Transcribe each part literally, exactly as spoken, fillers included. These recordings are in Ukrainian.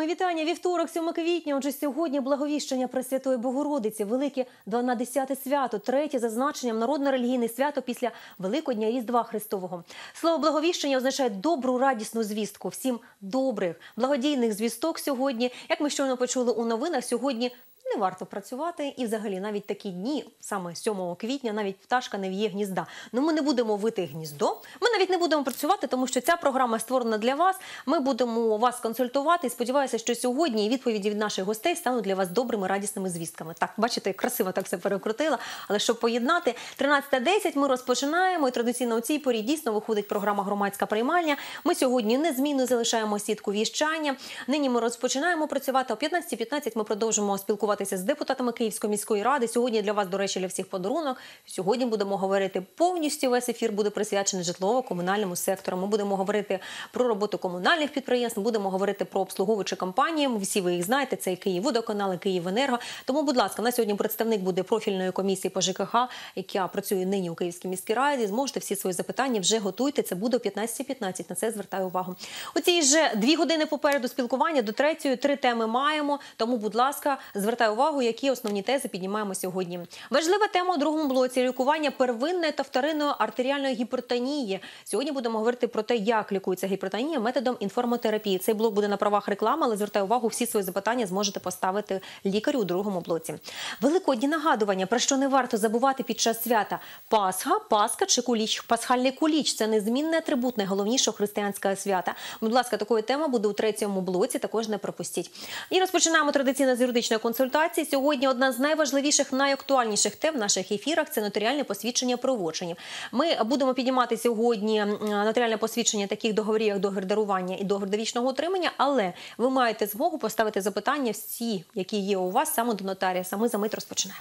Мої вітання. Вівторок, сьоме квітня. Отже, сьогодні благовіщення Пресвятої Богородиці. Велике дванадцяте свято, третє за значенням народно-релігійне свято після Великодня Різдва Христового. Слово благовіщення означає добру, радісну звістку. Всім добрих, благодійних звісток сьогодні. Як ми щойно почули у новинах, сьогодні не варто працювати, і взагалі навіть такі дні, саме сьомого квітня, навіть пташка не в'є гнізда. Ну ми не будемо вити гніздо, ми навіть не будемо працювати, тому що ця програма створена для вас. Ми будемо вас консультувати і сподіваюся, що сьогодні відповіді від наших гостей стануть для вас добрими, радісними звістками. Так, бачите, красиво так все перекрутила, але щоб поєднати, тринадцята десять ми розпочинаємо, і традиційно у цій порі дійсно виходить програма «Громадська приймальня». Ми сьогодні незмінно залишаємо сітку віщання. Нині ми розпочинаємо працювати, о п'ятнадцятій п'ятнадцять ми продовжимо спілкуватися з депутатами Київської міської ради. Сьогодні для вас, до речі, для всіх подарунок. Сьогодні будемо говорити повністю, весь ефір буде присвячений житлово-комунальному сектору. Ми будемо говорити про роботу комунальних підприємств, ми будемо говорити про обслуговуючі компанії. Всі ви їх знаєте, це і Київводоканал, і Київенерго. Тому, будь ласка, на сьогодні представник буде профільної комісії по ЖКХ, яка працює нині у Київській міській раді. Зможете всі свої запитання вже готуйте. Це буде о п'ятнадцятій п'ятнадцять. На це звертаю увагу. У цій же дві години попереду спілкування до третьої. Три теми маємо. Тому, будь ласка, звертаю увагу, які основні тези піднімаємо сьогодні. Важлива тема у другому блоці – лікування первинної та вторинної артеріальної гіпертонії. Сьогодні будемо говорити про те, як лікується гіпертонія методом інформотерапії. Цей блок буде на правах реклами, але звертаю увагу, всі свої запитання зможете поставити лікарю у другому блоці. Великодні нагадування, про що не варто забувати під час свята. Пасха, Пасха чи куліч. Пасхальний куліч – це незмінний атрибут найголовнішого християнського свята. Будь ласка, такої теми буде у третьому блоці, також не пропустіть. І розпочинаємо традиційно з юридичної консультації. Сьогодні одна з найважливіших, найактуальніших тем в наших ефірах – це нотаріальне посвідчення правочинів. Ми будемо піднімати сьогодні нотаріальне посвідчення таких договорів, як договір дарування і договір довічного утримання, але ви маєте змогу поставити запитання всі, які є у вас, саме до нотаріуса. Ми за мить розпочинаємо.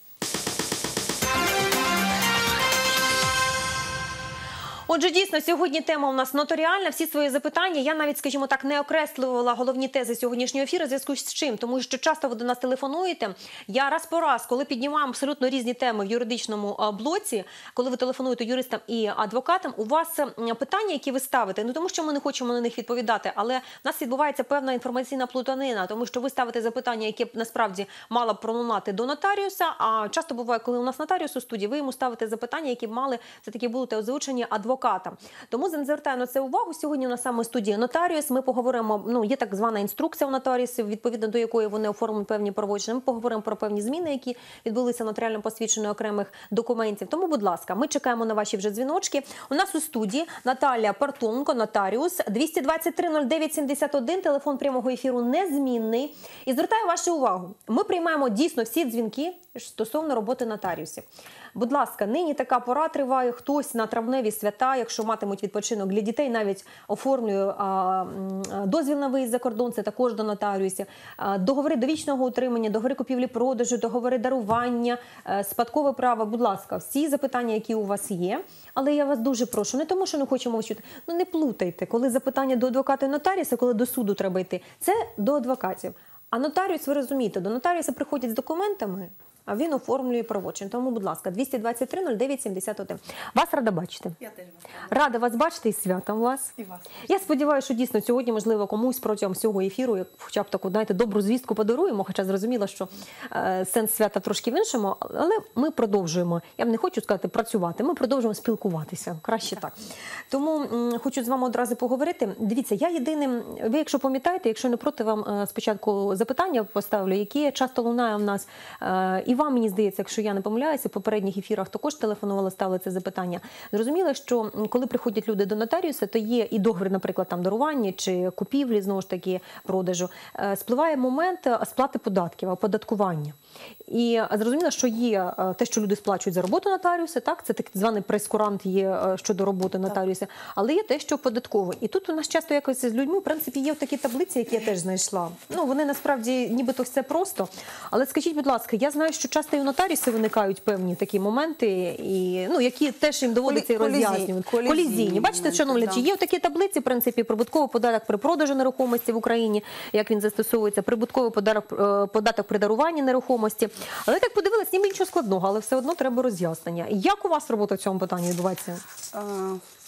Отже, дійсно, сьогодні тема у нас нотаріальна. Всі свої запитання. Я навіть, скажімо так, не окреслювала головні тези сьогоднішнього ефіру, в зв'язку з чим. Тому що часто ви до нас телефонуєте. Я раз по раз, коли піднімаю абсолютно різні теми в юридичному блоці, коли ви телефонуєте юристам і адвокатам, у вас питання, які ви ставите, ну тому що ми не хочемо на них відповідати, але в нас відбувається певна інформаційна плутанина, тому що ви ставите запитання, яке б насправді мало б пролунати до нотаріуса, а часто буває, коли у нас нотаріус у студії, ви йому ставите запитання, які б мали все-таки бути озвучені адвокатам. Тому звертаю на це увагу. Сьогодні у нас саме студія нотаріус. Ми поговоримо, ну, є так звана інструкція у нотаріусів, відповідно до якої вони оформлюють певні правочини. Ми поговоримо про певні зміни, які відбулися нотаріально посвідчені окремих документів. Тому, будь ласка, ми чекаємо на ваші вже дзвіночки. У нас у студії Наталія Партунко, нотаріус, двісті двадцять три нуль дев'ять сімдесят один, телефон прямого ефіру незмінний. І звертаю вашу увагу, ми приймаємо дійсно всі дзвінки стосовно роботи нотаріусів. Будь ласка, нині така пора триває, хтось на травневі свята, якщо матимуть відпочинок для дітей, навіть оформлює а, дозвіл на виїзд за кордон, це також до нотаріусів, а, договори довічного утримання, договори купівлі-продажу, договори дарування, а, спадкове право. Будь ласка, всі запитання, які у вас є, але я вас дуже прошу, не тому, що не хочемо вас чути, ну не плутайте, коли запитання до адвоката і нотаріуса, коли до суду треба йти, це до адвокатів. А нотаріус, ви розумієте, до нотаріуса приходять з документами, а він оформлює правочин. Тому, будь ласка, двісті двадцять три нуль дев'ять сімдесят один. Вас рада бачити. Я теж вас рада. Рада вас бачити і святом вас. І вас. Я сподіваюся, що дійсно сьогодні, можливо, комусь протягом всього ефіру, хоча б таку, знаєте, добру звістку подаруємо, хоча зрозуміло, що е, сенс свята трошки в іншому, але ми продовжуємо, я б не хочу сказати працювати, ми продовжуємо спілкуватися, краще так. так. Тому м, хочу з вами одразу поговорити. Дивіться, я єдиним, ви якщо пам'ятаєте, якщо не проти, вам е, спочатку запитання поставлю, які часто лунає в нас, е, і вам, мені здається, якщо я не помиляюся, в попередніх ефірах також телефонували, ставили це запитання. Зрозуміло, що коли приходять люди до нотаріуса, то є і договір, наприклад, там дарування чи купівлі, знову ж таки, продажу. Спливає момент сплати податків, оподаткування. І зрозуміло, що є те, що люди сплачують за роботу нотаріуса, так, це так званий прейскурант є щодо роботи нотаріуса, але є те, що податково. І тут у нас часто якось з людьми, в принципі, є такі таблиці, які я теж знайшла. Ну, вони насправді нібито все просто. Але скажіть, будь ласка, я знаю, що часто і у нотаріусів виникають певні такі моменти, і, ну, які теж їм доводиться роз'яснювати. Колізійні. Бачите, шановні, да. Є такі таблиці, в принципі, прибутковий податок при продажу нерухомості в Україні, як він застосовується, прибутковий податок, податок при даруванні нерухомості. Але так подивилась, ніби нічого складного, але все одно треба роз'яснення. Як у вас робота в цьому питанні відбувається?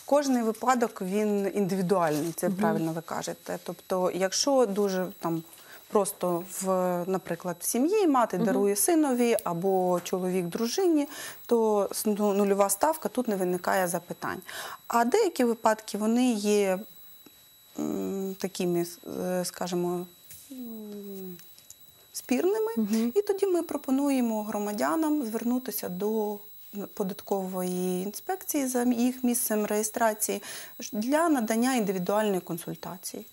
Кожний випадок, він індивідуальний, це Мгм. правильно ви кажете. Тобто, якщо дуже там просто, в, наприклад, в сім'ї мати Мгм. дарує синові або чоловік дружині, то с- ну, нульова ставка, тут не виникає запитань. А деякі випадки, вони є м, такими, е, скажімо, м, спірними, Мгм. і тоді ми пропонуємо громадянам звернутися до податкової інспекції за їх місцем реєстрації для надання індивідуальної консультації.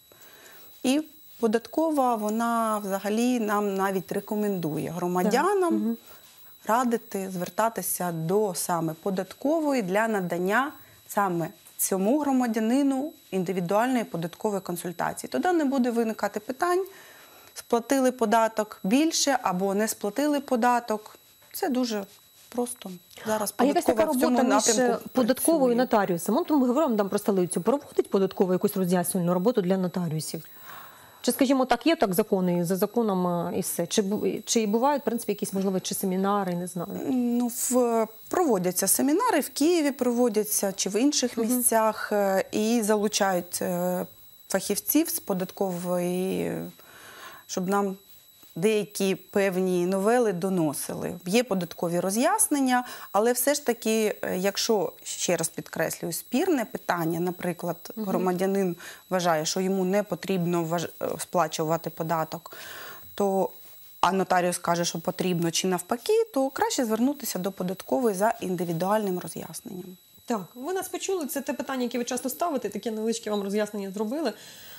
І податкова, вона взагалі нам навіть рекомендує громадянам Мгм. радити звертатися до саме податкової для надання саме цьому громадянину індивідуальної податкової консультації. Тоді не буде виникати питань, сплатили податок більше або не сплатили податок. Це дуже просто. Зараз А якась така податкова в цьому робота між напрямку податковою і працює. нотаріусом? От ми говоримо там про столицю. Проводить податкова якусь роз'яснювальну роботу для нотаріусів? Чи, скажімо так, є так закони, за законом а, і все? Чи, бу- чи бувають, в принципі, якісь, можливо, чи семінари, не знаю? Ну, в, проводяться семінари в Києві, проводяться чи в інших місцях, е, і залучають е, фахівців з податкової, е, щоб нам деякі певні новели доносили. Є податкові роз'яснення, але все ж таки, е, якщо, ще раз підкреслюю, спірне питання, наприклад, громадянин вважає, що йому не потрібно важ- е, сплачувати податок, то а нотаріус каже, що потрібно чи навпаки, то краще звернутися до податкової за індивідуальним роз'ясненням. Так, ви нас почули, це те питання, яке ви часто ставите, таке невеличке вам роз'яснення зробили.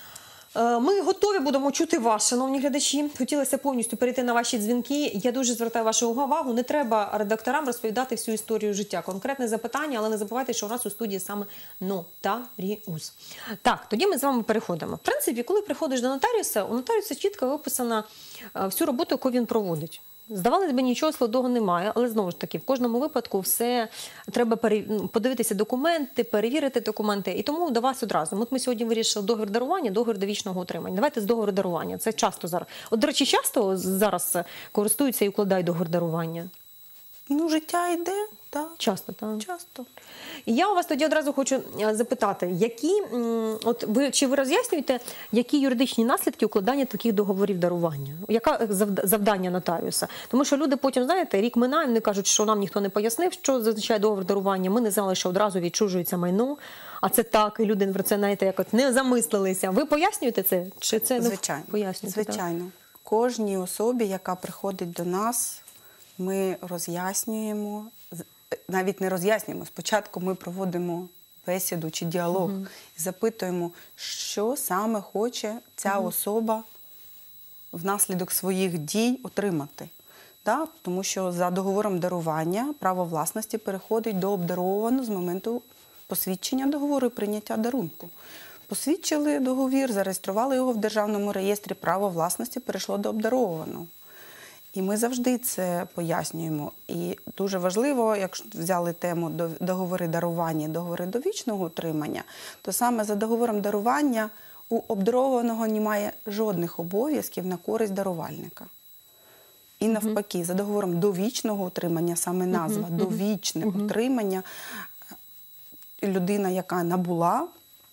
Е, Ми готові будемо чути вас, шановні глядачі. Хотілося повністю перейти на ваші дзвінки. Я дуже звертаю вашу увагу. Не треба редакторам розповідати всю історію життя. Конкретне запитання, але не забувайте, що у нас у студії саме нотаріус. Так, тоді ми з вами переходимо. В принципі, коли приходиш до нотаріуса, у нотаріуса чітко виписана е, всю роботу, яку він проводить. Здавалось би, нічого складного немає, але знову ж таки, в кожному випадку все треба пере- ну, подивитися документи, перевірити документи. І тому до вас одразу. От ми сьогодні вирішили договір дарування, договір довічного утримання. Давайте з договору дарування. Це часто зараз. От, до речі, часто зараз користуються і укладають договір дарування? Ну, життя йде, так, Часто, так. часто. І я у вас тоді одразу хочу е, запитати, які, м, от ви, чи ви роз'яснюєте, які юридичні наслідки укладання таких договорів дарування? Яка завд- завдання нотаріуса? Тому що люди потім, знаєте, рік минає, вони кажуть, що нам ніхто не пояснив, що означає договір дарування. Ми не знали, що одразу відчужується майно, а це так, і люди про це, знаєте, якось не замислилися. Ви пояснюєте це? Чи це не Звичайно. пояснюєте? так? Звичайно. Кожній особі, яка приходить до нас, ми роз'яснюємо, з- навіть не роз'яснюємо, спочатку ми проводимо бесіду чи діалог і запитуємо, що саме хоче ця особа внаслідок своїх дій отримати. Да? Тому що за договором дарування право власності переходить до обдарованого з моменту посвідчення договору і прийняття дарунку. Посвідчили договір, зареєстрували його в Державному реєстрі, право власності перейшло до обдарованого. І ми завжди це пояснюємо. І дуже важливо, якщо взяли тему до- договори дарування, договори довічного утримання, то саме за договором дарування у обдарованого немає жодних обов'язків на користь дарувальника. І навпаки, за договором довічного утримання, саме назва довічне утримання, людина, яка набула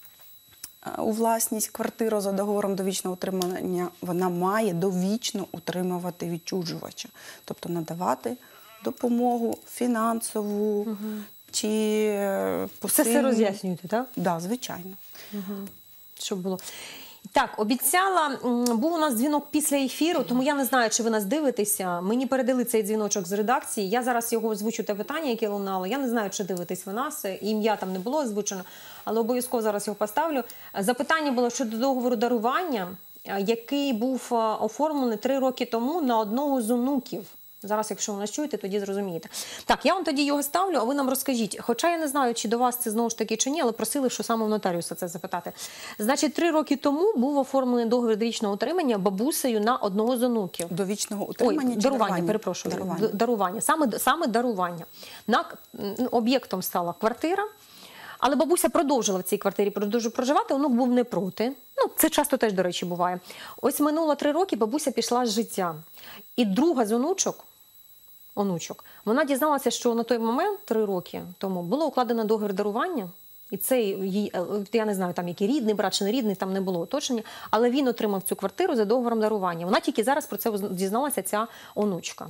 е, у власність квартиру за договором довічного утримання, вона має довічно утримувати відчужувача. Тобто надавати допомогу фінансову чи е, Це посильну. все роз'яснюєте, так? Так, да, звичайно. Щоб було. Так, обіцяла, м, був у нас дзвінок після ефіру, тому я не знаю, чи ви нас дивитеся. Мені передали цей дзвіночок з редакції. Я зараз його озвучу, те питання, яке лунало. Я не знаю, чи дивитесь ви нас. Ім'я там не було озвучено, але обов'язково зараз його поставлю. Запитання було щодо договору дарування, е, який був е, оформлений три роки тому на одного з онуків. Зараз, якщо ви нас чуєте, тоді зрозумієте. Так, я вам тоді його ставлю, а ви нам розкажіть. Хоча я не знаю, чи до вас це знову ж таки чи ні, але просили, що саме в нотаріуса це запитати. Значить, три роки тому був оформлений договір довічного утримання бабусею на одного з онуків. Довічного Ой, утримання чи дарування, дарування? перепрошую, Дарування. д- дарування. Саме, саме дарування. На, м, об'єктом стала квартира, але бабуся продовжила в цій квартирі продовжує проживати, онук був не проти. Ну, це часто теж, до речі, буває. Ось минуло три роки, бабуся пішла з життя. І друга з онучок, онучок, вона дізналася, що на той момент, три роки тому, було укладено договір дарування, І цей, її, е, я не знаю, там який рідний брат чи не рідний, там не було уточнення, але він отримав цю квартиру за договором дарування. Вона тільки зараз про це дізналася, ця онучка.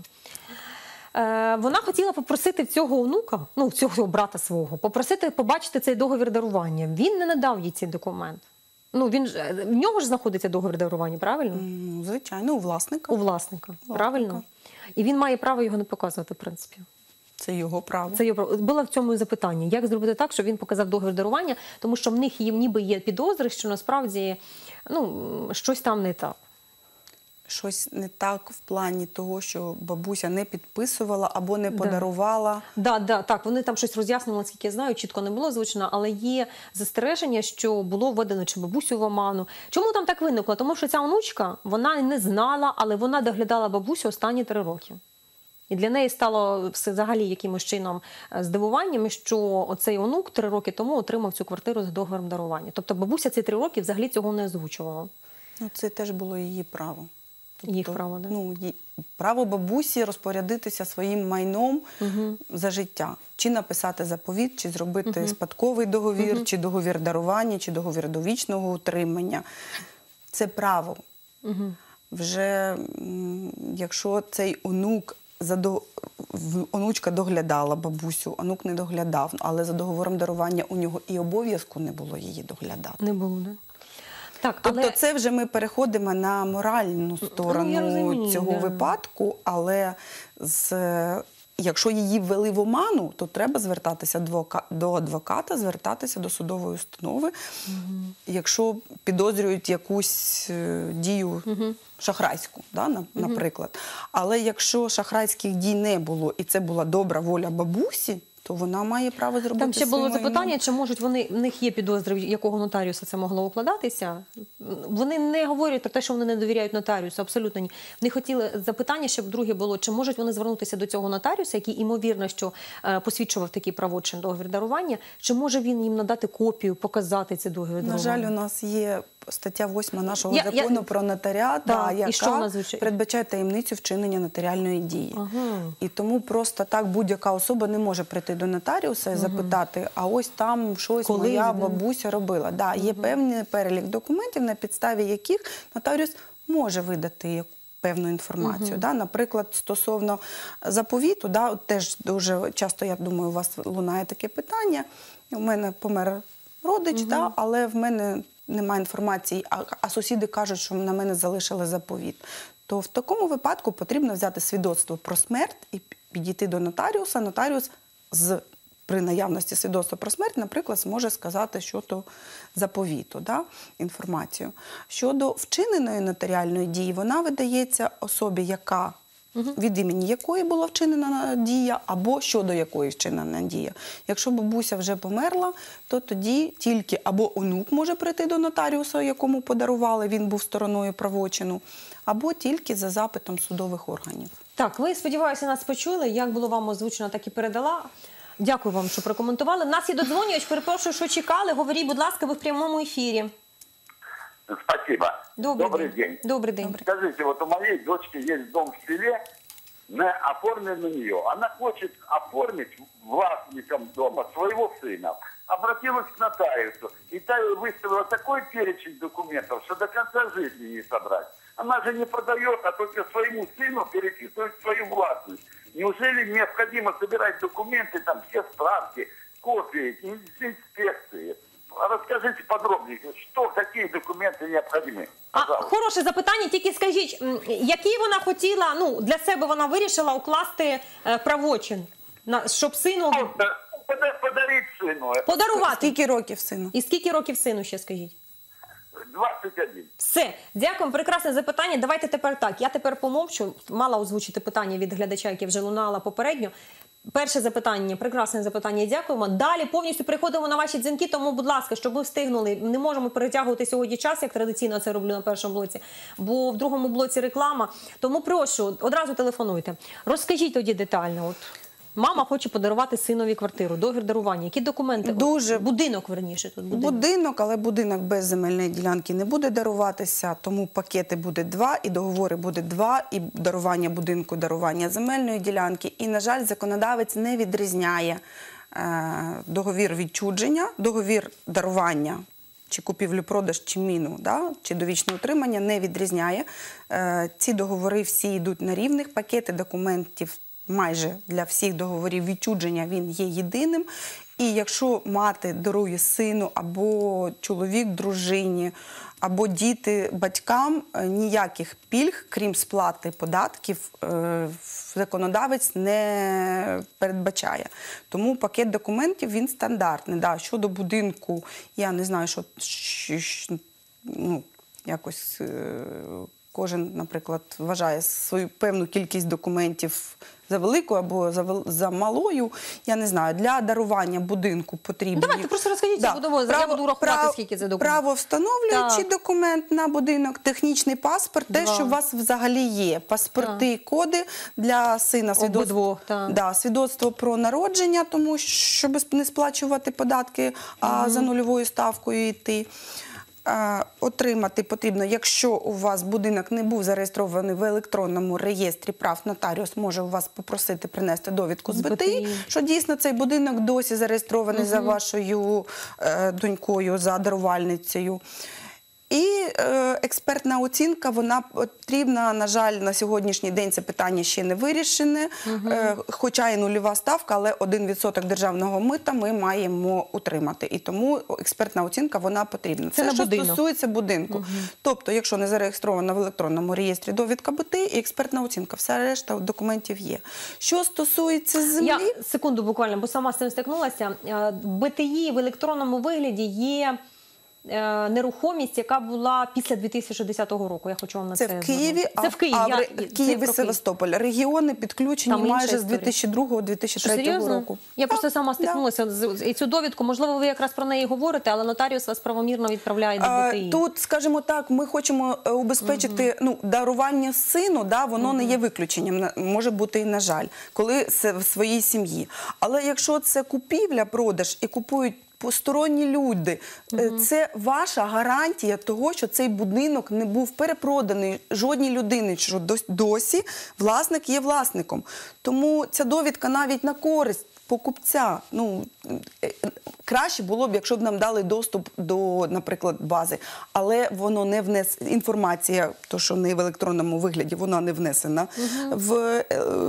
Е, вона хотіла попросити в цього онука, ну, в цього брата свого, попросити побачити цей договір дарування. Він не надав їй цей документ. Ну, він ж, в нього ж знаходиться договір дарування, правильно? Ну, звичайно, у власника. У власника, правильно? І він має право його не показувати, в принципі. Це його право. Це його право. Було в цьому і запитання. Як зробити так, щоб він показав договір дарування, тому що в них є, ніби є підозри, що насправді ну, щось там не так. Щось не так в плані того, що бабуся не підписувала або не подарувала. Да, да, так, вони там щось роз'яснювали, наскільки я знаю, чітко не було озвучено, але є застереження, що було введено чи бабусю в оману. Чому там так виникло? Тому що ця онучка, вона не знала, але вона доглядала бабусю останні три роки. І для неї стало взагалі якимось чином здивуванням, що оцей онук три роки тому отримав цю квартиру за договором дарування. Тобто бабуся ці три роки взагалі цього не озвучувала. Ну, це теж було її право. Тобто, їх право, да? Ну, її, право бабусі розпорядитися своїм майном угу. за життя. Чи написати заповіт, чи зробити угу. спадковий договір, угу. чи договір дарування, чи договір довічного утримання. Це право. Угу. Вже якщо цей онук, задо... онучка доглядала бабусю, онук не доглядав, але за договором дарування у нього і обов'язку не було її доглядати. Не було, не? Так, тобто але... це вже ми переходимо на моральну сторону ну, розумію, цього да. випадку, але з, якщо її ввели в оману, то треба звертатися до адвоката, звертатися до судової установи, угу. якщо підозрюють якусь дію угу. шахрайську, да, наприклад. Угу. Але якщо шахрайських дій не було і це була добра воля бабусі, то вона має право зробити. Там ще було майно. запитання, чи можуть вони, в них є підозри, якого нотаріуса це могло укладатися. Вони не говорять про те, що вони не довіряють нотаріусу, абсолютно ні. Вони хотіли запитання, щоб друге було, чи можуть вони звернутися до цього нотаріуса, який, імовірно, що е, посвідчував такий правочин договір дарування, чи може він їм надати копію, показати цей договір дарування? На жаль, у нас є стаття восьма нашого я, закону я... про нотаріат, да, да, яка передбачає таємницю вчинення нотаріальної дії. Ага. І тому просто так будь-яка особа не може прийти до нотаріуса і ага. запитати, а ось там щось Коли моя бабуся робила. Да, є ага. певний перелік документів, на підставі яких нотаріус може видати певну інформацію. Uh-huh. Да? Наприклад, стосовно заповіту, да, теж дуже часто, я думаю, у вас лунає таке питання. У мене помер родич, uh-huh. да, але в мене немає інформації, а, а сусіди кажуть, що на мене залишили заповіт. То в такому випадку потрібно взяти свідоцтво про смерть і підійти до нотаріуса. Нотаріус з при наявності свідоцтва про смерть, наприклад, зможе сказати щодо заповіту, да, інформацію. Щодо вчиненої нотаріальної дії, вона видається особі, яка, угу. від імені якої була вчинена дія, або щодо якої вчинена дія. Якщо бабуся вже померла, то тоді тільки або онук може прийти до нотаріуса, якому подарували, він був стороною правочину, або тільки за запитом судових органів. Так, ви, сподіваюся, нас почули. Як було вам озвучено, так і передала. Дякую вам, що прокоментували. У нас є додзвонювач, перепрошую, що чекали. Говоріть, будь ласка, ви в прямому ефірі. Спасибо. Добрый, Добрый день. день. Добрый день. Скажите, вот у моей дочки есть дом в селе, не оформлен на нее. Она хочет оформить властником дома своего сына. Обратилась к нотариусу. И та выставила такой перечень документов, что до конца жизни не собрать. Она же не продает, а только своему сыну переписывает свою властность. Неужели необходимо собирать документы, там все справки, копии, инспекции? Розкажіть подробніше, що, які документи необхідні? А, хороше запитання, тільки скажіть, які вона хотіла, ну, для себе вона вирішила укласти е, правочин, на, щоб сину... Подарити сину. Подарувати. Скільки років сину? І скільки років сину ще, скажіть? двадцять один. Все, дякую, прекрасне запитання. Давайте тепер так, я тепер помовчу, мала озвучити питання від глядача, яке вже лунало попередньо. Перше запитання, прекрасне запитання, дякуємо. Далі повністю переходимо на ваші дзвінки, тому, будь ласка, щоб ви встигнули. Не можемо перетягувати сьогодні час, як традиційно це роблю на першому блоці, бо в другому блоці реклама. Тому прошу, одразу телефонуйте. Розкажіть тоді детально. От мама хоче подарувати синові квартиру, договір дарування. Які документи? Дуже... Будинок, верніше. Тут будинок. будинок, але будинок без земельної ділянки не буде даруватися, тому пакети буде два, і договори буде два, і дарування будинку, дарування земельної ділянки. І, на жаль, законодавець не відрізняє е, договір відчуження, договір дарування, чи купівлю-продаж, чи міну, да, чи довічне утримання не відрізняє. Е, ці договори всі йдуть на рівних, пакети документів майже для всіх договорів відчуження він є єдиним. І якщо мати дарує сину або чоловік дружині, або діти батькам, ніяких пільг, крім сплати податків, законодавець не передбачає. Тому пакет документів, він стандартний. Да, щодо будинку, я не знаю, що, що ну, якось кожен, наприклад, вважає свою певну кількість документів за великою або за, за малою, я не знаю, для дарування будинку потрібні. Давайте просто розкажіть, да. будемо, право, я буду рахувати, право, скільки це документів. Право встановлюючий документ на будинок, технічний паспорт, те, Два. що у вас взагалі є. Паспорти, так. коди для сина, свідоцтво, да, свідоцтво про народження, тому щоб не сплачувати податки, а угу. за нульовою ставкою йти. Отримати потрібно, якщо у вас будинок не був зареєстрований в електронному реєстрі прав, нотаріус може у вас попросити принести довідку з БТІ, що дійсно цей будинок досі зареєстрований угу. за вашою е, донькою, за дарувальницею. І е, експертна оцінка, вона потрібна, на жаль, на сьогоднішній день це питання ще не вирішене, угу. е, хоча і нульова ставка, але один відсоток державного мита ми маємо утримати. І тому експертна оцінка, вона потрібна. Це, це що будинок. стосується будинку. Угу. Тобто, якщо не зареєстрована в електронному реєстрі довідка БТІ і експертна оцінка, вся решта документів є. Що стосується землі... Я секунду буквально, бо сама з цим стикнулася. БТІ в електронному вигляді є... нерухомість, яка була після дві тисячі десятого року. Я хочу вам на це Це в Києві, це в Києві, а я, в Києві, Севастополь. Регіони підключені там майже з дві тисячі другого - дві тисячі третього року. Я так, просто сама стикнулася да. з і цю довідку. Можливо, ви якраз про неї говорите, але нотаріус вас правомірно відправляє до БТІ. Тут, скажімо так, ми хочемо убезпечити, угу. ну, дарування сину, да, воно угу. не є виключенням, може бути і на жаль, коли це в своїй сім'ї. Але якщо це купівля, продаж і купують посторонні люди, угу. це ваша гарантія того, що цей будинок не був перепроданий жодній людині, що досі власник є власником. Тому ця довідка навіть на користь покупця. Ну, краще було б, якщо б нам дали доступ до, наприклад, бази. Але воно не внес... Інформація, то, що не в електронному вигляді, вона не внесена угу. в,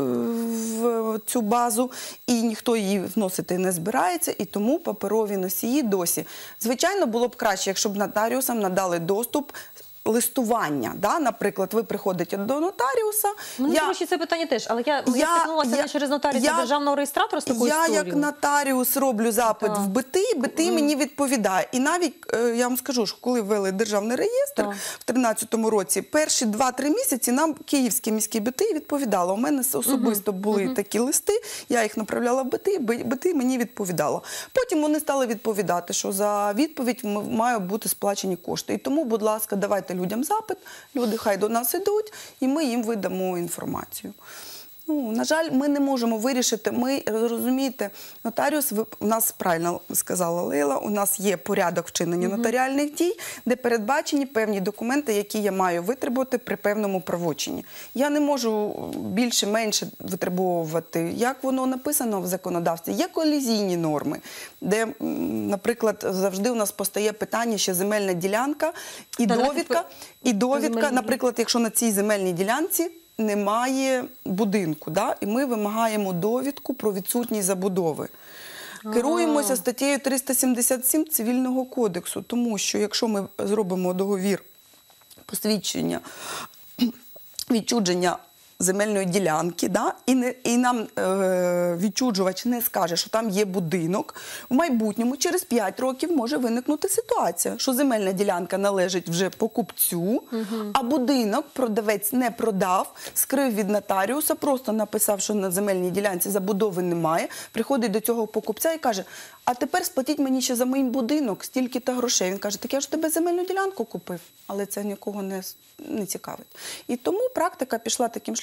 в цю базу. І ніхто її вносити не збирається. І тому паперові носії досі. Звичайно, було б краще, якщо б нотаріусам надали доступ листування, да? Наприклад, ви приходите до нотаріуса. Мені я... це питання теж, але я, я, я стикнулася я, не через нотаріуса я, державного реєстратора з такою я, історією. Я як нотаріус роблю запит так. в БТІ, БТІ mm. мені відповідає. І навіть, я вам скажу, що коли ввели державний реєстр так. в тринадцятому році, перші два-три місяці нам Київське міське БТІ відповідало. У мене особисто mm -hmm. були mm -hmm. такі листи, я їх направляла в БТІ, БТІ мені відповідало. Потім вони стали відповідати, що за відповідь мають бути сплачені кошти. І тому, будь ласка, давайте людям запит, люди хай до нас ідуть, і ми їм видамо інформацію. Ну, на жаль, ми не можемо вирішити, ми, розумієте, нотаріус, у нас, правильно сказала Лейла, у нас є порядок вчинення mm-hmm. нотаріальних дій, де передбачені певні документи, які я маю витребувати при певному правочині. Я не можу більше-менше витребовувати, як воно написано в законодавстві. Є колізійні норми, де, наприклад, завжди у нас постає питання, що земельна ділянка і Та, довідка, і довідка, наприклад, якщо на цій земельній ділянці немає будинку, да? І ми вимагаємо довідку про відсутність забудови. Ага. Керуємося статтею триста сімдесят сім Цивільного кодексу, тому що якщо ми зробимо договір посвідчення відчуження земельної ділянки, да? і, не, і нам е, відчужувач не скаже, що там є будинок, в майбутньому через п'ять років може виникнути ситуація, що земельна ділянка належить вже покупцю, угу. а будинок продавець не продав, скрив від нотаріуса, просто написав, що на земельній ділянці забудови немає, приходить до цього покупця і каже, а тепер сплатіть мені ще за мій будинок стільки-то грошей. Він каже, так я ж тебе земельну ділянку купив, але це нікого не, не цікавить. І тому практика пішла таким шляхом,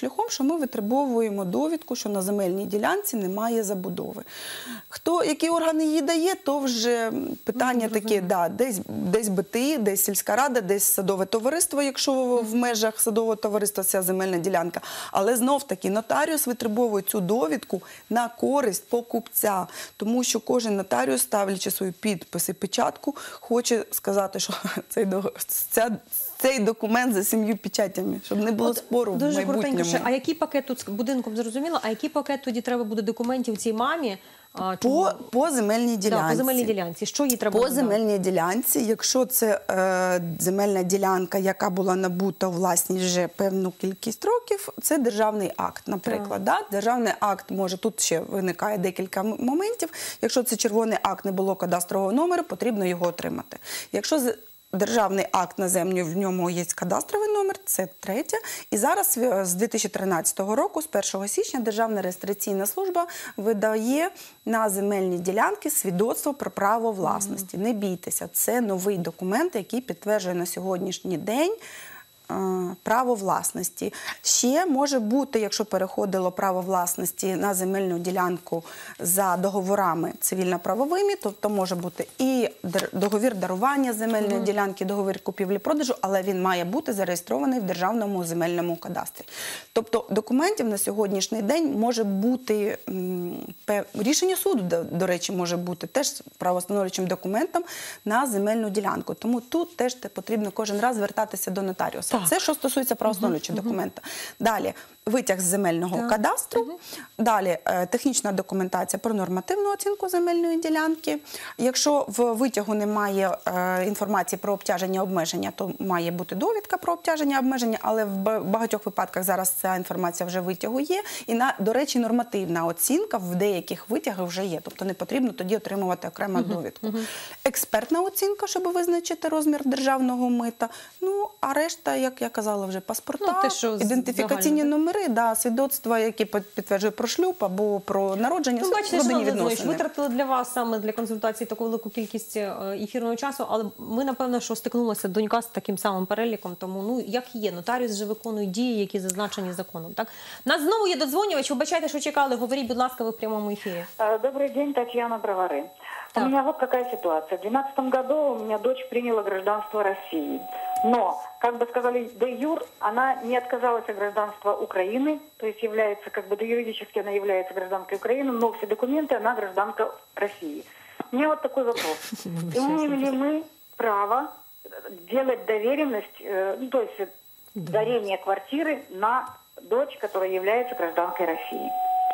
шляхом, що ми витребовуємо довідку, що на земельній ділянці немає забудови. Хто, які органи її дає, то вже питання Ну, таке, да, десь, десь БТІ, десь сільська рада, десь садове товариство, якщо в межах садового товариства ця земельна ділянка. Але знов-таки нотаріус витребовує цю довідку на користь покупця, тому що кожен нотаріус, ставлячи свої підписи, печатку, хоче сказати, що цей, до- ця, цей документ за сім'ю печатями, щоб не було От спору в дуже коротенько майбутньому. ще, а який пакет тут з будинком зрозуміло, а який пакет тоді треба буде документів цій мамі? А, чому? По, по земельній ділянці. Да, по земельній ділянці. Що їй треба По надати? земельній ділянці, якщо це е, земельна ділянка, яка була набута у власність вже певну кількість років, це державний акт, наприклад. Да? Державний акт може, тут ще виникає декілька м- моментів. Якщо це червоний акт, не було кадастрового номеру, потрібно його отримати. Якщо з- державний акт на землю, в ньому є кадастровий номер, це третє. І зараз е, з дві тисячі тринадцятого року, з першого січня, Державна реєстраційна служба видає на земельні ділянки свідоцтво про право власності. Не бійтеся, це новий документ, який підтверджує на сьогоднішній день е, право власності. Ще може бути, якщо переходило право власності на земельну ділянку за договорами цивільно-правовими, тобто може бути і дер- договір дарування земельної ділянки, договір купівлі-продажу, але він має бути зареєстрований в Державному земельному кадастрі. Тобто документів на сьогоднішній день може бути м, пев- рішення суду, до, до речі, може бути теж правоустановлюючим документом на земельну ділянку. Тому тут теж те потрібно кожен раз звертатися до нотаріуса. Так. Це що стосується правоустановлюючого документа. Далі витяг з земельного Так. кадастру, далі е, технічна документація про нормативну оцінку земельної ділянки. Якщо в витягу немає е, інформації про обтяження обмеження, то має бути довідка про обтяження обмеження, але в ба- багатьох випадках зараз ця інформація вже в витягу є. І, на, до речі, нормативна оцінка в деяких витягах вже є. Тобто не потрібно тоді отримувати окрему довідку. Експертна оцінка, щоб визначити розмір державного мита. Ну, а решта, як я казала вже, паспорта, Ну, те, що з- ідентифікаційні загально, номери, да, свідоцтва, які під- підтверджують про шлюб або про народження, Ну, бачите, родинні шановний Володимирович, відносини. витратили для вас саме для консультації таку велику кількість е, ефірного часу, але ми, напевно, що стикнулася донька з таким самим переліком, тому, ну, як є, нотаріус вже виконує дії, які зазначені законом, так? Нас знову є додзвонювач, вибачайте, що чекали, говоріть, будь ласка, ви в прямому ефірі. Э, Добрый день, Татьяна Бровары. Так. У меня вот какая ситуация. В две тысячи двенадцатом году у меня дочь приняла гражданство России. Но, как бы сказали, де юр, она не отказалась от гражданства Украины, то есть является, как бы, де юридически она является гражданкой Украины, но все документы она гражданка России. У меня вот такой вопрос. Имеем ли мы право делать доверенность, э, ну, то есть дарение квартиры на дочь, которая является гражданкой России?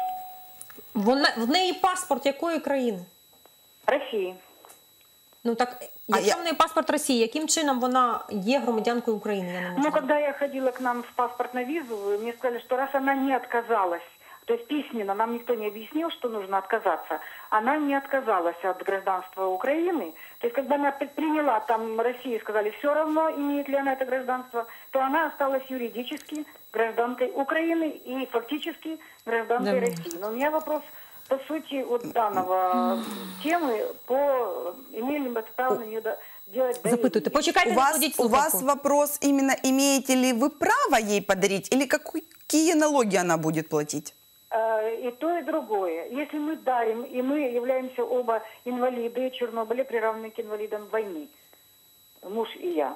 Вона, в неї паспорт якої країни? России. Ну так, А якщо я- в неї паспорт Росії, яким чином вона є громадянкою України? Я не можу. Ну, когда я ходила к нам с паспорт на визу, мне сказали, что раз она не отказалась, то есть письменно, нам никто не объяснил, что нужно отказаться, она не отказалась от гражданства Украины, то есть когда она предприняла там России, сказали, все равно, имеет ли она это гражданство, то она осталась юридически гражданкой Украины и фактически гражданкой Да. России. Но у меня вопрос по сути вот данного темы, по имели мы право на нее до- делать Запитуйте. доверие. Почекайте, У не вас, кладіть у вас слухавку. вопрос именно, имеете ли вы право ей подарить, или какие налоги она будет платить? Э, И то, и другое. Если мы дарим, и мы являемся оба инвалиды Чернобыля, приравнены к инвалидам войны, муж и я,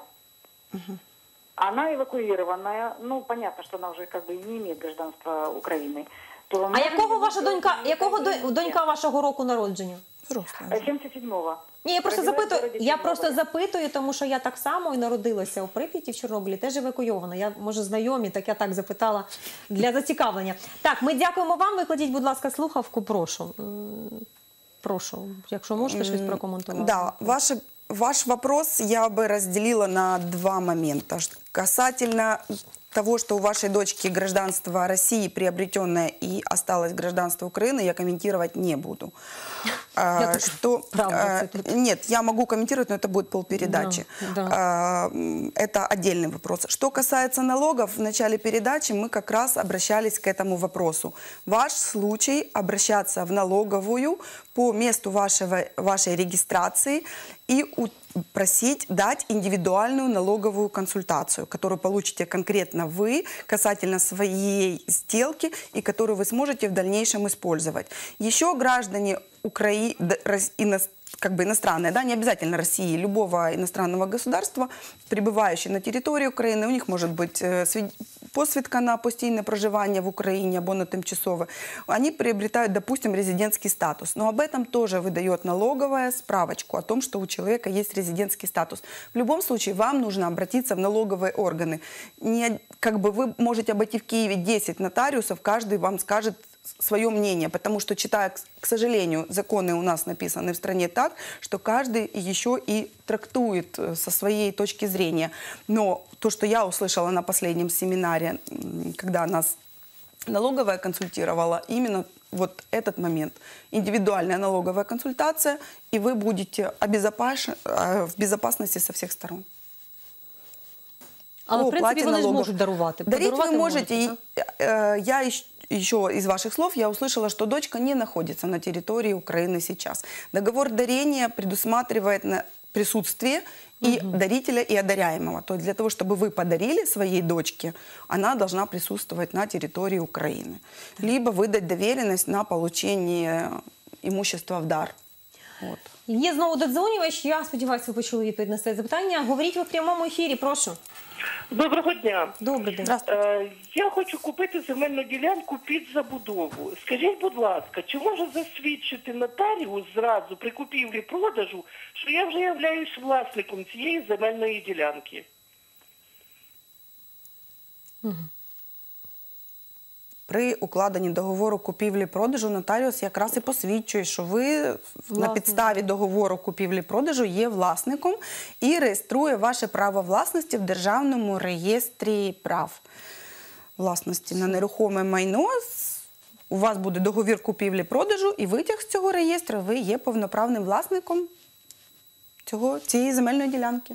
она эвакуированная, ну, понятно, что она уже как бы не имеет гражданства Украины, то А можем якого ли мы ваша сделать донька, ей якого доверие? донь- донька вашого року народження? Взрослая. Э, семьдесят седьмого. Ні, я просто Родилась в запитую, городе я Чернобыле. просто запитую, тому що я так само і народилася у Прип'яті в Чорнобилі, теж евакуйована. Я, може, знайомі, так я так запитала для зацікавлення. Так, ми дякуємо вам. Викладіть, будь ласка, слухавку, прошу. М, Прошу, якщо можете щось прокоментувати. Да, ваш, ваш вопрос я бы разделила на два момента. Ш- Касательно того, что у вашей дочки гражданство России приобретенное и осталось гражданство Украины, я комментировать не буду. А, так что, правда, а, это тут. нет, я могу комментировать, но это будет полпередачи. Да, да. А, м, это отдельный вопрос. Что касается налогов, в начале передачи мы как раз обращались к этому вопросу. Ваш случай обращаться в налоговую по месту вашего, вашей регистрации и у- просить дать индивидуальную налоговую консультацию, которую получите конкретно вы касательно своей сделки и которую вы сможете в дальнейшем использовать. Еще граждане Украины, как бы иностранные, да, не обязательно России, любого иностранного государства, пребывающие на территории Украины, у них может быть э, свид- посвідка на постійне проживание в Украине або на тимчасове, они приобретают, допустим, резидентский статус. Но об этом тоже выдает налоговая справочку о том, что у человека есть резидентский статус. В любом случае вам нужно обратиться в налоговые органы. Не, как бы вы можете обойти в Киеве десять нотариусов, каждый вам скажет свое мнение, потому что, читая, к сожалению, законы у нас написаны в стране так, что каждый еще и трактует со своей точки зрения. Но то, что я услышала на последнем семинаре, когда нас налоговая консультировала, именно вот этот момент. Индивидуальная налоговая консультация, и вы будете обезопаш... в безопасности со всех сторон. Але, По в принципі, оплаті вони ж налогів. можуть дарувати. Дарить Подарувати вы можете. можете, И, э, я ещ- еще из ваших слов я услышала, что дочка не находится на территории Украины сейчас. Договор дарения предусматривает на присутствие и дарителя, и одаряемого. То есть для того, чтобы вы подарили своей дочке, она должна присутствовать на территории Украины. Либо выдать доверенность на получение имущества в дар. Вот. Є знову додзвонювач. Я сподіваюся, ви почули відповідь на своє запитання. Говоріть ви в прямому ефірі, прошу. Доброго дня. Добрий день. Е, Я хочу купити земельну ділянку під забудову. Скажіть, будь ласка, чи може засвідчити нотаріус зразу при купівлі-продажу, що я вже являюсь власником цієї земельної ділянки? При укладенні договору купівлі-продажу нотаріус якраз і посвідчує, що ви на Власник. підставі договору купівлі-продажу є власником і реєструє ваше право власності в Державному реєстрі прав власності на нерухоме майно. У вас буде договір купівлі-продажу і витяг з цього реєстру, ви є повноправним власником цього, цієї земельної ділянки.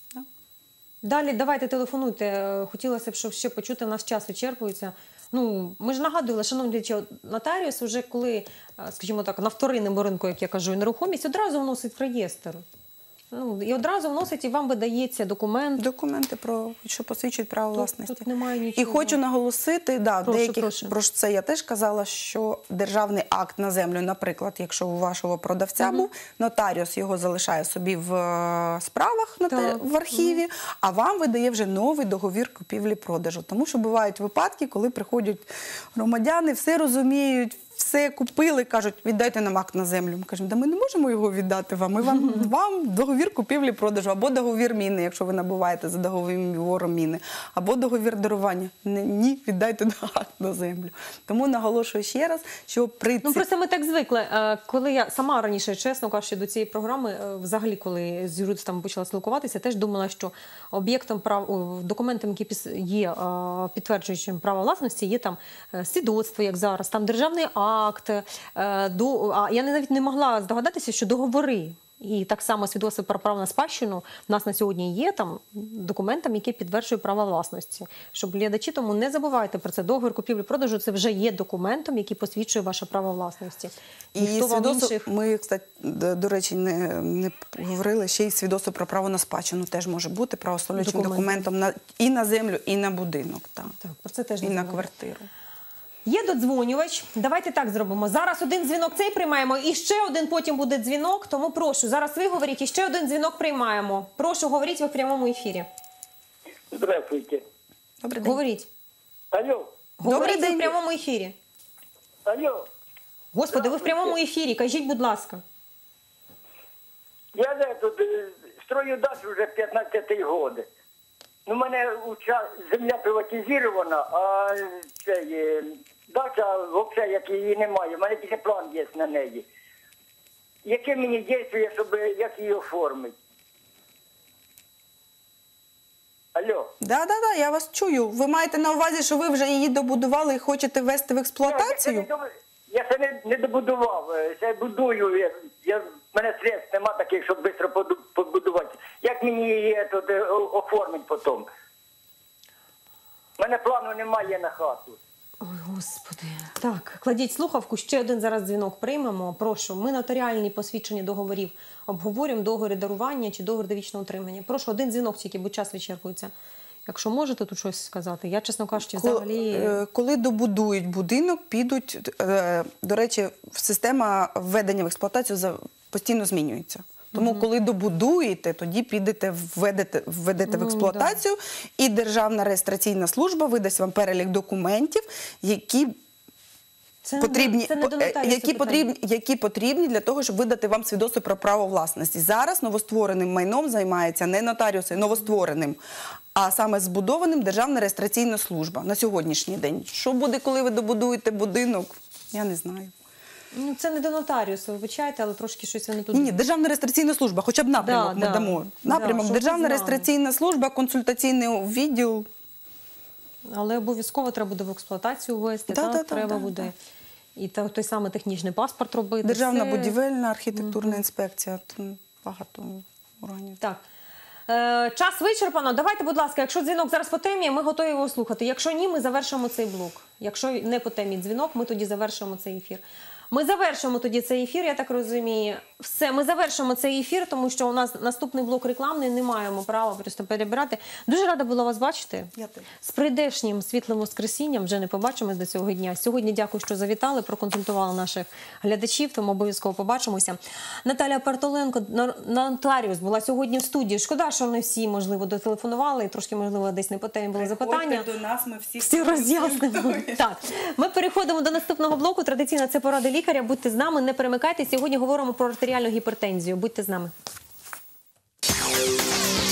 Далі давайте телефонуйте. Хотілося б, щоб ще почути, у нас час вичерпується. Ну, ми ж нагадували, шановні глядачі, нотаріус вже коли, скажімо так, на вторинному ринку, як я кажу, нерухомість, одразу вносить в реєстр. Ну, і одразу вносить, і вам видається документ. Документи, про, що посвідчують право Тут- власності. тут немає І нічого. хочу наголосити, да, Прошу, деяких, прошу. про це я теж казала, що державний акт на землю, наприклад, якщо у вашого продавця був, нотаріус його залишає собі в е, справах на те, Так. в архіві, а вам видає вже новий договір купівлі-продажу. Тому що бувають випадки, коли приходять громадяни, все розуміють, все купили, кажуть, віддайте нам акт на землю. Ми кажемо, да ми не можемо його віддати вам. Ми вам, вам договір купівлі-продажу, або договір міни, якщо ви набуваєте за договором міни, або договір дарування. Не- Ні, віддайте акт на землю. Тому наголошую ще раз, що при Ну, ці- просто ми так звикли. Е, Коли я сама раніше, чесно кажучи, до цієї програми, е, взагалі, коли з юристами почала спілкуватися, теж думала, що об'єктом прав, о, документом, які піс- є е, підтверджуючим право власності, є там е, свідоцтво, як зараз, там державний акт. е, до- А я навіть не могла здогадатися, що договори і так само свідоцтво про право на спадщину в нас на сьогодні є там документом, який підтверджує право власності. Щоб глядачі, тому не забувайте про це. Договір купівлі-продажу – це вже є документом, який посвідчує ваше право власності. І Ніхто вам свідоцтво, інших... ми, кстати, до, до речі, не, не говорили, ще й свідоцтво про право на спадщину теж може бути правоустановлюючим Документ. документом на, і на землю, і на будинок, так. Так, про це теж І не на забувайте. квартиру. Є додзвонювач. Давайте так зробимо. Зараз один дзвінок цей приймаємо, і ще один потім буде дзвінок. Тому прошу, зараз ви говоріть, і ще один дзвінок приймаємо. Прошу, говоріть ви в прямому ефірі. Здравствуйте. Добрий день. Говоріть. Алло, Говоріть ви день. в прямому ефірі. алло. Господи, ви в прямому ефірі. Кажіть, будь ласка. Я же тут е, строю дачу вже п'ятнадцятий год. Ну, у мене уча- земля приватизована, а це, е, дача, взагалі, як її немає. У мене тільки план є на неї. Яке мені діє, щоб як її оформити? Алло. Да, да, да, я вас чую. Ви маєте на увазі, що ви вже її добудували і хочете ввести в Я, експлуатацію? ще не доб- я ще не, не добудував, е, ще будую. Я, я, в мене средств нема таких, щоб швидко побудувати. Як мені її тут е, о- оформити потім? У мене плану немає на хату. Ой, Господи. Так, кладіть слухавку, ще один зараз дзвінок приймемо. Прошу, ми нотаріальні посвідчення договорів обговорюємо, договори дарування чи договір довічного утримання. Прошу, один дзвінок тільки, бо час вичерпується. Якщо можете тут щось сказати. Я, чесно кажучи, взагалі... Коли, коли добудують будинок, підуть, е, до речі, система введення в експлуатацію за- постійно змінюється. Тому, угу. коли добудуєте, тоді підете, введете, введете Ну, в експлуатацію, і Державна реєстраційна служба видасть вам перелік документів, які Це потрібні, не, це не до нотаріуса які, питання. потрібні, які потрібні для того, щоб видати вам свідоцтво про право власності. Зараз новоствореним майном займається не нотаріуси, новоствореним, а саме збудованим Державна реєстраційна служба на сьогоднішній день. Що буде, коли ви добудуєте будинок? Я не знаю. Ну, це не до нотаріуса, вибачайте, але трошки щось вони тут... Ні, ні, Державна реєстраційна служба, хоча б напрямок Да, ми да. дамо. Да, Напрямок, щоб ви Державна знали. реєстраційна служба, консультаційний відділ. Але обов'язково треба буде в експлуатацію ввести, Да, так? да, да, треба да, буде. да. І та- той самий технічний паспорт робити. Державна Все. будівельна архітектурна інспекція. Там багато органів. Так. Е, час вичерпано. Давайте, будь ласка, якщо дзвінок зараз по темі, ми готові його слухати. Якщо ні, ми завершимо цей блок. Якщо не по темі дзвінок, ми тоді завершимо цей ефір. Ми завершимо тоді цей ефір, я так розумію. Все, ми завершимо цей ефір, тому що у нас наступний блок рекламний, не маємо права просто перебирати. Дуже рада була вас бачити. Я теж. З прийдешнім світлим воскресінням, вже не побачимось до цього дня. Сьогодні дякую, що завітали, проконсультували наших глядачів, тому обов'язково побачимося. Наталя Партоленко, нотаріус, була сьогодні в студії. Шкода, що не всі, можливо, дотелефонували, і трошки, можливо, десь не по темі були запитання. До нас, ми всі, Всі роз'яснимо. Так, ми переходимо до наступного блоку. Традиційно це поради лікаря. Будьте з нами, не перемикайте. Сьогодні говоримо про артеріальну гіпертензію. Будьте з нами.